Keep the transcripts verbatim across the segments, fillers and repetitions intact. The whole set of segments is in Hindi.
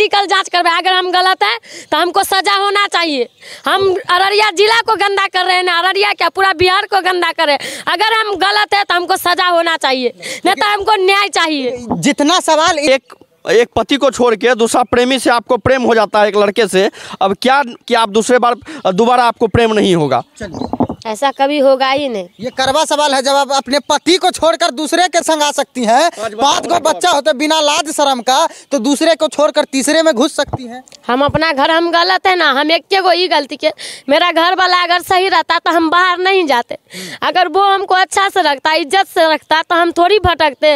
मेडिकल जांच करवाए। अगर हम गलत है तो हमको सजा होना चाहिए। हम अररिया जिला को गंदा कर रहे हैं ना, अररिया क्या पूरा बिहार को गंदा कर रहे हैं। अगर हम गलत है तो हमको सजा होना चाहिए, नहीं तो हमको न्याय चाहिए। जितना सवाल एक एक पति को छोड़ के दूसरा प्रेमी से आपको प्रेम हो जाता है एक लड़के से, अब क्या कि आप दूसरे बार दोबारा आपको प्रेम नहीं होगा? ऐसा कभी होगा ही नहीं। ये करवा सवाल है। जब आप अपने पति को छोड़कर दूसरे के संग आ सकती हैं, पांच को बच्चा होते बिना लाज शर्म का, तो दूसरे को छोड़कर तीसरे में घुस सकती हैं। हम अपना घर, हम गलत है ना, हम एक को ही गलती के। मेरा घर वाला अगर सही रहता तो हम बाहर नहीं जाते। अगर वो हमको अच्छा से रखता, इज्जत से रखता, तो हम थोड़ी भटकते।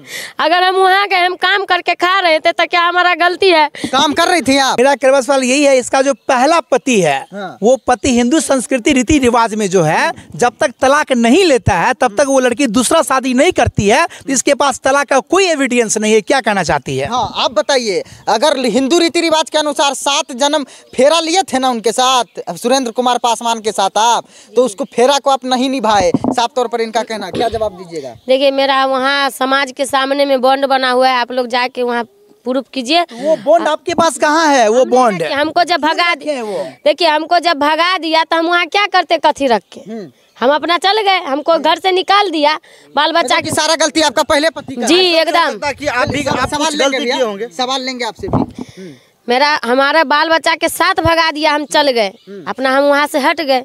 अगर हम वहाँ गए, हम काम करके खा रहे थे, तो क्या हमारा गलती है? काम कर रही थी आप। मेरा करवा सवाल यही है, इसका जो पहला पति है, हाँ। वो पति हिंदू संस्कृति रीति रिवाज में जो है, जब तक तलाक नहीं लेता है तब तक वो लड़की दूसरा शादी नहीं करती है। तो इसके पास तलाक का कोई एविडेंस नहीं है। क्या कहना चाहती है? हाँ, आप बताइए। अगर हिंदू रीति रिवाज के अनुसार सात जन्म फेरा लिए थे ना उनके साथ, सुरेंद्र कुमार पासवान के साथ आप, तो उसको फेरा को आप नहीं निभाए, साफ तौर पर इनका कहना, क्या जवाब दीजिएगा? देखिए, मेरा वहाँ समाज के सामने में बॉन्ड बना हुआ है, आप लोग जाके वहाँ प्रूफ कीजिए। वो बॉन्ड आपके पास कहाँ है? वो बॉन्ड हमको जब भगा दिया, देखिए हमको जब भगा दिया तो हम वहाँ क्या करते कथी रख के? हम अपना चल गए, हमको घर से निकाल दिया। बाल बच्चा की सारा गलती आपका पहले पति का? जी एकदम। कि आप भी आप सवाल लेंगे होंगे, सवाल लेंगे आपसे भी। मेरा हमारा बाल बच्चा के साथ भगा दिया, हम चल गए अपना, हम वहाँ से हट गए।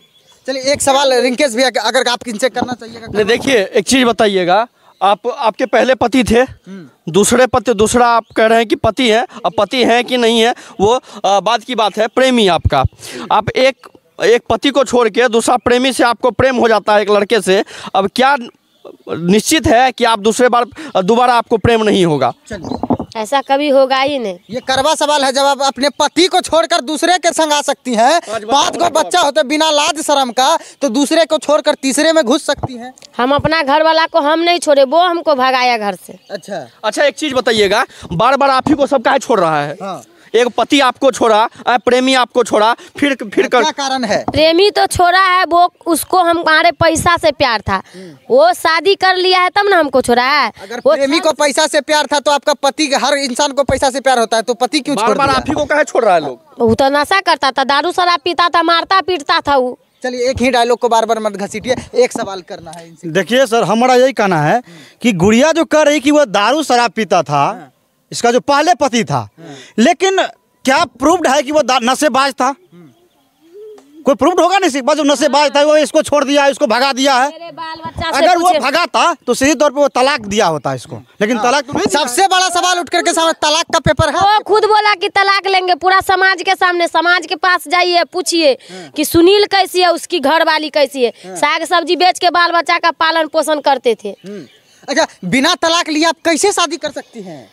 चलिए एक सवाल रिंकेश भैया, अगर आप इनसे करना चाहिए। देखिए, एक चीज बताइएगा, आप आपके पहले पति थे, दूसरे पति, दूसरा आप कह रहे हैं कि पति है, अब पति है कि नहीं है वो आ, बात की बात है। प्रेमी आपका, आप एक एक पति को छोड़ के दूसरा प्रेमी से आपको प्रेम हो जाता है एक लड़के से, अब क्या निश्चित है कि आप दूसरे बार दोबारा आपको प्रेम नहीं होगा? ऐसा कभी होगा ही नहीं। ये करवा सवाल है। जब आप अपने पति को छोड़कर दूसरे के संग आ सकती हैं, पांच को बच्चा होते बिना लाज शर्म का, तो दूसरे को छोड़कर तीसरे में घुस सकती हैं। हम अपना घर वाला को हम नहीं छोड़े, वो हमको भगाया घर से। अच्छा अच्छा, एक चीज बताइएगा, बार बार आप ही को सब काहे छोड़ रहा है? हाँ। एक पति आपको छोड़ा, प्रेमी आपको छोड़ा, फिर फिर कर... क्या कारण है? प्रेमी तो छोड़ा है, वो उसको हमारे पैसा से प्यार था, वो शादी कर लिया है तब ना हमको छोड़ा है। अगर प्रेमी को पैसा से प्यार था तो आपका पति, हर इंसान को पैसा से प्यार होता है, तो पति क्यों छोड़ दिया? बार बार आप ही को काहे छोड़ रहा है? लोग वो तो नशा करता था, दारू शराब पीता था, मारता पीटता था वो। चलिए एक ही डायलॉग को बार बार मत घसीटिए, एक सवाल करना है इनसे। देखिए सर, हमारा यही कहना है कि गुड़िया जो कह रही कि वो दारू शराब पीता था, इसका जो पहले पति था, लेकिन क्या प्रूव्ड है कि वो नशेबाज था? कोई प्रूव्ड होगा नहीं, बस नशेबाज था, वो इसको छोड़ दिया, इसको भगा दिया है। अगर वो भगा था तो सही तौर पे वो तलाक दिया होता इसको, लेकिन तलाक तो नहीं। सबसे बड़ा सवाल उठ करके सामने तलाक का पेपर है। वो खुद बोला कि तलाक लेंगे, पूरा समाज के सामने, समाज के पास जाइए, पूछिए कि सुनील कैसी है, उसकी घर वाली कैसी है, साग सब्जी बेच के बाल बच्चा का पालन पोषण करते थे। अच्छा, बिना तलाक लिए आप कैसे शादी कर सकती हैं?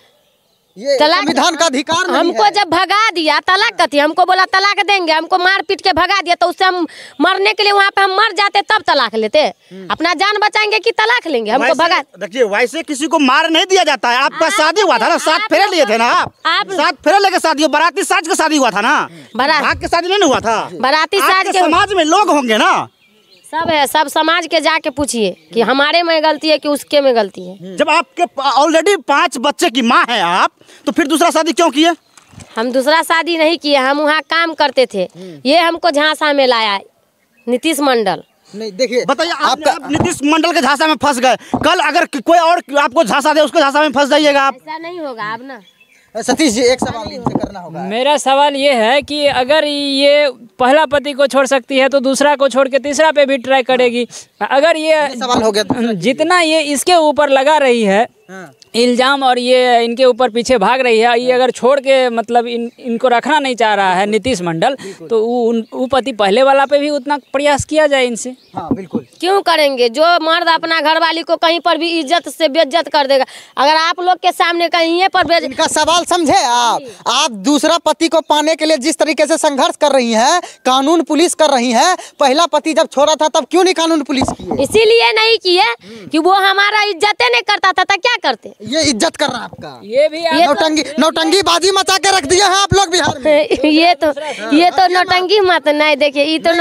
ये संविधान का अधिकार नहीं हमको है। जब भगा दिया, तलाक कथी, हमको बोला तलाक देंगे, हमको मार पीट के भगा दिया, तो उससे हम मरने के लिए वहाँ पे हम मर जाते तब तलाक लेते। अपना जान बचाएंगे कि तलाक लेंगे? हमको भगा। देखिए, वैसे किसी को मार नहीं दिया जाता है। आपका शादी हुआ था ना, सात फेरे लिए थे ना आप, आप सात फेरे लेके शादी, बाराती साज का शादी हुआ था ना, भाग के शादी नहीं हुआ था। बाराती साज के समाज में लोग होंगे ना, सब है, सब समाज के जाके पूछिए कि हमारे में गलती है कि उसके में गलती है। जब आपके ऑलरेडी पांच बच्चे की माँ है आप, तो फिर दूसरा शादी क्यों किए? हम दूसरा शादी नहीं किए, हम वहाँ काम करते थे, ये हमको झांसा में लाया नीतीश मंडल। नहीं देखिए, बताइए, आप, आप नीतीश मंडल के झांसा में फंस गए, कल अगर कोई और आपको झांसा दे, उसको झांसा में फंस जाइएगा आप। ऐसा नहीं होगा अब ना। सतीश जी, एक सवाल इनसे करना होगा। मेरा सवाल ये है कि अगर ये पहला पति को छोड़ सकती है तो दूसरा को छोड़ के तीसरा पे भी ट्राई करेगी। अगर ये सवाल हो गया, जितना ये इसके ऊपर लगा रही है इल्जाम और ये इनके ऊपर पीछे भाग रही है, ये अगर छोड़ के मतलब इन इनको रखना नहीं चाह रहा है नीतीश मंडल, तो वो पति पहले वाला पे भी उतना प्रयास किया जाए इनसे। हाँ बिल्कुल। क्यों करेंगे? जो मर्द अपना घरवाली को कहीं पर भी इज्जत से बेइज्जत कर देगा, अगर आप लोग के सामने कहीं ये पर इनका सवाल समझे आप आप दूसरा पति को पाने के लिए जिस तरीके से संघर्ष कर रही हैं, कानून पुलिस कर रही है, पहला पति जब छोड़ा था तब क्यों नहीं कानून पुलिस की? इसीलिए नहीं किए कि वो हमारा इज्जतें नहीं करता था, क्या करते? ये इज्जत कर रहा है आपका। ये भी ये नौटंगी नौटंगी बाजी मचा के रख दिया है आप लोग बिहार में। ये तो ये तो नौटंकी मत नहीं, देखिए ये तो नौट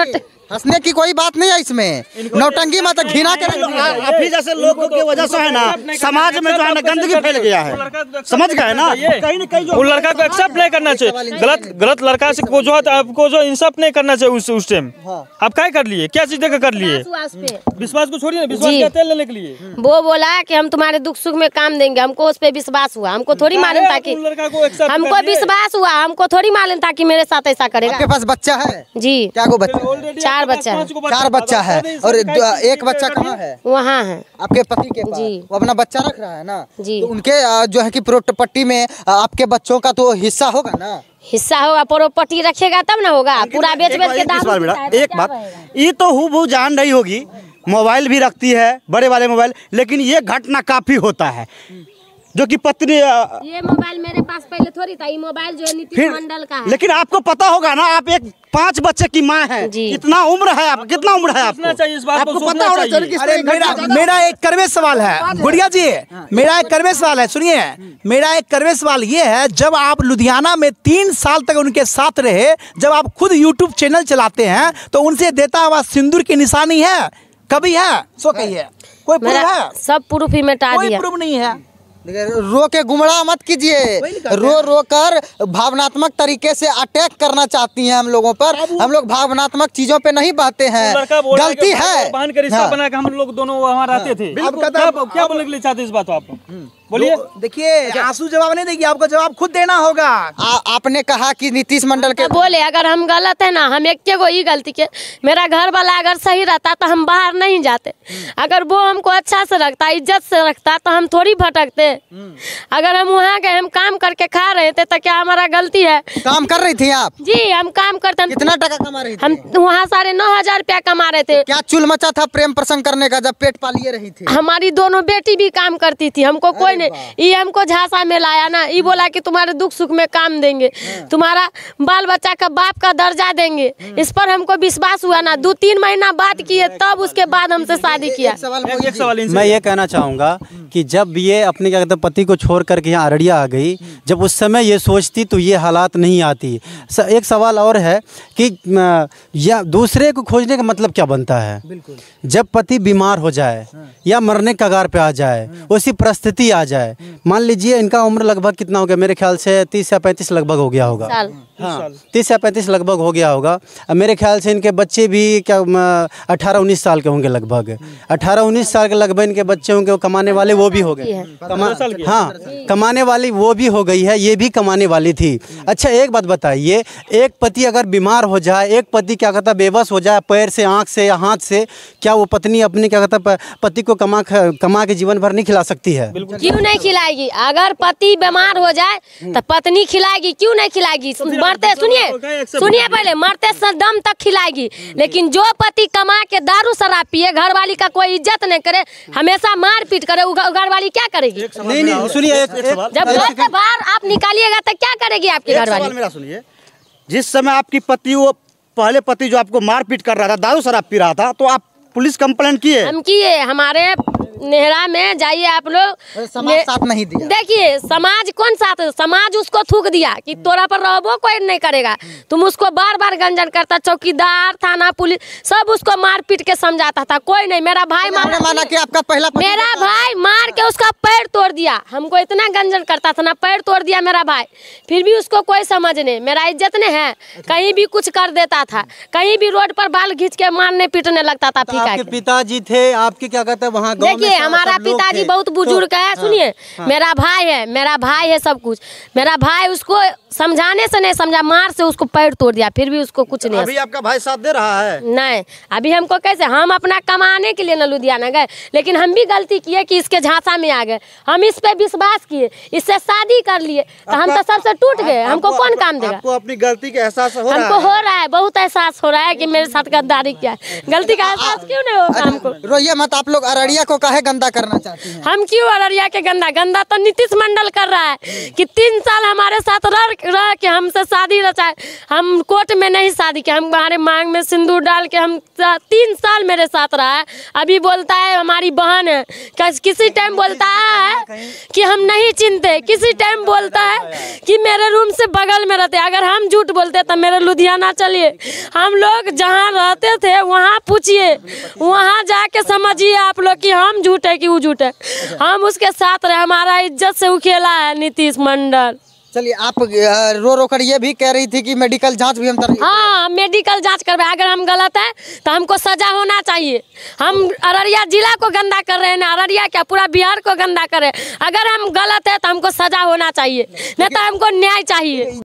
हंसने की कोई बात नहीं है इसमें, नौटंकी मत घृणा करें। अभी जैसे लोगों की वजह से है ना समाज में जो है ना गंदगी फैल गया है, समझ गए ना। कहीं ना कहीं वो लड़का को एक्सेप्ट नहीं करना चाहिए, गलत गलत लड़का से को जो है आपको जो इंसाफ नहीं करना चाहिए उस उस टाइम। आप क्या कर लिए, क्या चीज देकर कर लिए? विश्वास को छोड़िए, विश्वास क्या तेल लेने के लिए? वो बोला कि हम तुम्हारे दुख सुख में काम देंगे, हमको उस पर विश्वास हुआ, हमको थोड़ी मालूम था कि हमको विश्वास हुआ, हमको थोड़ी मालूम था कि मेरे साथ ऐसा करेगा। आपके पास बच्चा है जी? क्या को बच्चा? चार बच्चा है। चार बच्चा है और एक बच्चा कहाँ है? वहाँ है आपके पति के पास। जी। वो अपना बच्चा रख रहा है ना जी। तो उनके आ, जो है कि प्रॉपर्टी में आ, आपके बच्चों का तो हिस्सा होगा ना? हिस्सा होगा, प्रॉपर्टी रखेगा तब ना होगा, पूरा बेच बेच के दाम बार बेटा एक बात ये तो हूँ वो जान रही होगी, मोबाइल भी रखती है बड़े वाले मोबाइल, लेकिन ये घटना काफी होता है जो कि पत्नी। ये मोबाइल मेरे पास पहले थोड़ी था, ये मोबाइल जो है नीतीश मंडल का है। लेकिन आपको पता होगा ना, आप एक पांच बच्चे की माँ है, इतना उम्र है आप, कितना उम्र है आपको? चाहिए इस बात आपको को पता होना चाहिए कि अरे मेरा मेरा एक करवे सवाल है गुड़िया जी, मेरा एक करवे सवाल है, सुनिए मेरा एक करवे सवाल ये है, जब आप लुधियाना में तीन साल तक उनके साथ रहे, जब आप खुद यूट्यूब चैनल चलाते हैं तो उनसे देता हुआ सिंदूर की निशानी है कभी है? सो कहिए कोई प्रूफ है? सब प्रूफ ही मिटा कोई दिया। प्रूफ नहीं है। रो के गुमराह मत कीजिए, रो रो कर भावनात्मक तरीके से अटैक करना चाहती हैं हम लोगों पर। हम लोग भावनात्मक चीजों पे नहीं बहते हैं, गलती है। बहन के रिश्ता बना के हम लोग दोनों वहाँ रहते थे। क्या बोलने के लिए चाहते इस बात आप बोलिए? देखिए आंसू जवाब नहीं देगी, आपको जवाब खुद देना होगा। आ, आपने कहा कि नीतीश मंडल के बोले अगर हम गलत है ना, हम एक को ही गलती के, मेरा घर वाला अगर सही रहता तो हम बाहर नहीं जाते। अगर वो हमको अच्छा से रखता, इज्जत से रखता तो हम थोड़ी भटकते। अगर हम वहाँ गए, हम काम करके खा रहे थे तो क्या हमारा गलती है? काम कर रही थी आप? जी हम काम करते। हम कितना टका कमा रही थी? हम वहाँ साढ़े नौ हजार रुपया कमा रहे थे। क्या चुल मचा था प्रेम प्रसंग करने का जब पेट पालिए रही थी? हमारी दोनों बेटी भी काम करती थी, हमको कोई नहीं। ये हमको झांसा में लाया ना, ये बोला कि तुम्हारे दुख सुख में काम देंगे, तुम्हारा बाल बच्चा का बाप का दर्जा देंगे। इस पर हमको विश्वास हुआ ना, दो तीन महीना बात किए तब उसके बाद हमसे शादी किया। एक सवाल मैं ये कहना चाहूँगा कि जब ये अपने क्या कहते हैं पति को छोड़ करके यहाँ अररिया आ गई, जब उस समय ये सोचती तो ये हालात नहीं आती। एक सवाल और है कि या दूसरे को खोजने का मतलब क्या बनता है? जब पति बीमार हो जाए या मरने कगार पे आ जाए, उसी परिस्थिति आ जाए, मान लीजिए इनका उम्र लगभग कितना हो गया, मेरे ख्याल से तीस या पैंतीस लगभग हो गया होगा। हाँ तीस या पैंतीस लगभग हो गया होगा। मेरे ख्याल से इनके बच्चे भी क्या अठारह उन्नीस साल के होंगे लगभग, अठारह उन्नीस साल के लगभग इनके बच्चे होंगे। वो कमाने वाले वो भी हो गए, कमा हाँ कमाने वाली वो भी हो गई है, ये भी कमाने वाली थी। अच्छा एक बात बताइए, एक पति अगर बीमार हो जाए, एक पति क्या कहता है बेबस हो जाए पैर से, आँख से या हाथ से, क्या वो पत्नी अपने क्या कहता है पति को कमा कमा के जीवन भर नहीं खिला सकती है? क्यों नहीं खिलाएगी? अगर पति बीमार हो जाए तो पत्नी खिलाएगी, क्यों नहीं खिलाएगी? मरते सुनिए सुनिए पहले मरते दम तक खिलाएगी। लेकिन जो पति कमा के दारू शराब पिए, घर वाली का कोई इज्जत नहीं करे, हमेशा मार पीट करे, घर वाली क्या करेगी? नहीं नहीं सुनिए, जब घर से बाहर आप निकालिएगा तो क्या करेगी आपकी घर वाली? मेरा सुनिए, जिस समय आपकी पति, वो पहले पति जो आपको मारपीट कर रहा था, दारू शराब पी रहा था, तो आप पुलिस कंप्लेंट किए? हम किए। हमारे नेहरा में जाइए आप लोग, समाज साथ नहीं दिया। देखिए समाज कौन साथ, समाज उसको थूक दिया कि तोरा पर रहो कोई नहीं करेगा। तुम उसको बार बार गंजन करता, चौकीदार थाना पुलिस सब उसको मार पीट के समझाता था, कोई नहीं। मेरा भाई माना, माना कि आपका पहला मेरा भाई मार के उसका पैर तोड़ दिया। हमको इतना गंजन करता था ना, पैर तोड़ दिया मेरा भाई, फिर भी उसको कोई समझ नहीं। मेरा इज्जत नहीं है, कहीं भी कुछ कर देता था, कहीं भी रोड पर बाल खींच के मारने पीटने लगता था। आपके पिताजी थे, आपके क्या कहते हैं वहाँ गाँव में हमारा पिताजी बहुत बुजुर्ग है। सुनिए मेरा भाई है, मेरा भाई है सब कुछ। मेरा भाई उसको समझाने से नहीं समझा, मार से उसको पैर तोड़ दिया, फिर भी उसको कुछ नहीं। अभी आपका भाई साथ दे रहा है? नहीं, अभी हमको कैसे, हम अपना कमाने के लिए न लुधियाना गए, लेकिन हम भी गलती किए कि इसके झांसा में आ गए। हम इस पे विश्वास किए, इससे शादी कर लिए, तो हम तो सबसे टूट गए। हमको कौन काम देगा? आपको अपनी गलती का एहसास हो रहा है? हमको हो रहा है, बहुत एहसास हो रहा है कि मेरे साथ गद्दारी किया है। गलती का एहसास क्यों नहीं होगा हमको? रोइए मत, आप लोग अररिया को कहे काहे गंदा करना चाहती हैं? हम क्यों अररिया के गंदा गंदा तो नीतीश मंडल कर रहा है कि तीन साल हमारे साथ रह रह के हमसे शादी रचाए। हम कोर्ट में नहीं शादी किया, हम हमारे मांग में सिंदूर डाल के हम तीन साल मेरे साथ रहा है। अभी बोलता है हमारी बहन है, किसी टाइम बोलता है कि हम नहीं चिनते, किसी टाइम बोलता है कि मेरे रूम से बगल में रहते। अगर हम झूठ बोलते तो मेरे लुधियाना चलिए, हम लोग जहाँ रहते थे वहाँ पूछिए, वहाँ जाके समझिए आप लोग कि हम झूठ है कि वो झूठ है। हम उसके साथ रहे, हमारा इज्जत से उखेला है नीतीश मंडल। चलिए, आप अ, रो रो कर ये भी कह रही थी कि मेडिकल जांच भी हम कर हाँ, मेडिकल जांच करवाए। अगर हम गलत है तो हमको सजा होना चाहिए। हम अररिया जिला को गंदा कर रहे हैं ना, अररिया क्या पूरा बिहार को गंदा कर रहे हैं। अगर हम गलत है तो हमको सजा होना चाहिए, नहीं तो हमको न्याय चाहिए।